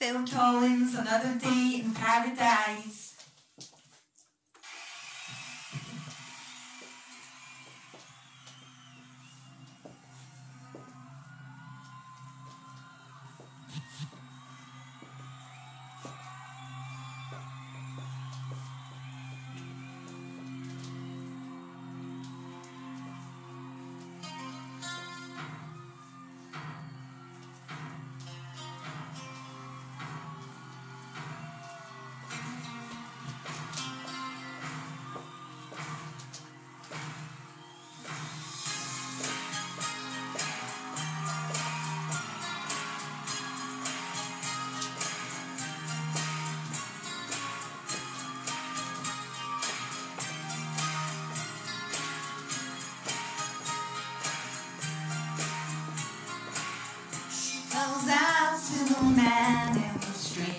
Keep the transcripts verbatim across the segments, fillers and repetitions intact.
Phil Collins, Another Day in Paradise. Goes out to the man in the street.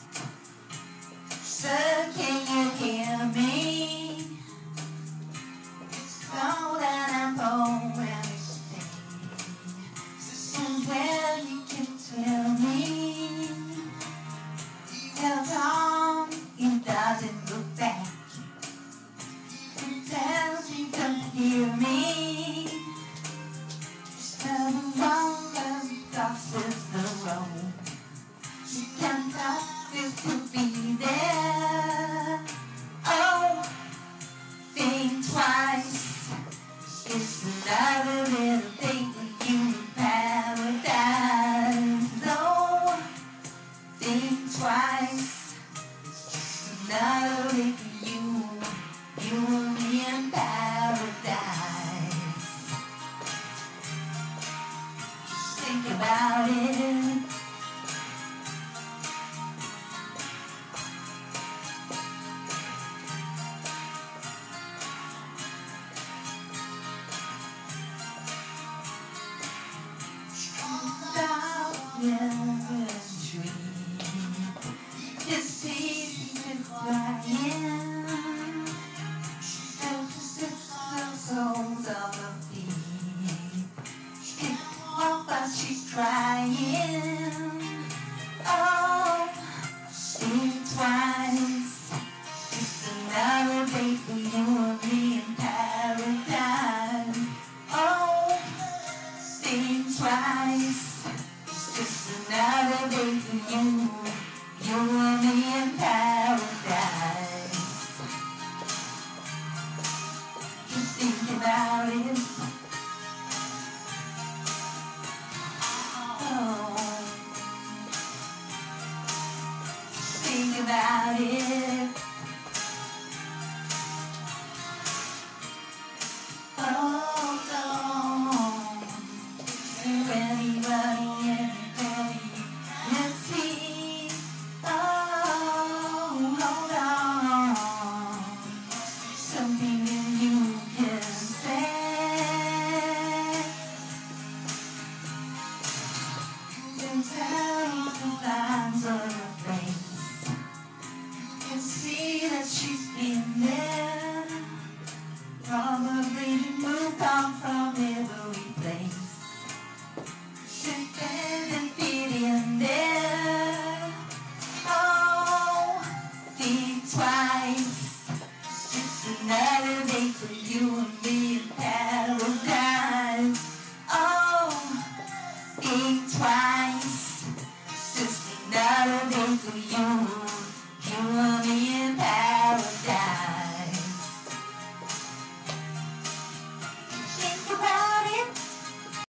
Sir, can you hear me? It's cold and I'm home when it's day. And where you can tell me, tell Tom he doesn't look back. He tells me don't hear me. Tell him wrong. Crosses the road. She can't promise to be there. Oh, think twice. It's another little day for you in paradise. No, think twice. It's another day for you. You and me in paradise. Think about it. Dark tree, just easy to flying. Just the soles of her feet. But she's trying. Oh, think twice. It's another day for you and me in paradise. Oh, think twice. It's just another day for you, you and me in paradise. Just think about it. Think about it. Oh, don't to anybody, anybody. Let's see. Oh, hold on. Something that you can say. You can tell the lines of your face. You can see that she's been there. Probably moved on from every place. She's been and fit in there. Oh, think twice. It's just another day for you and me in paradise. Oh, think twice. It's just another day for you, you and me.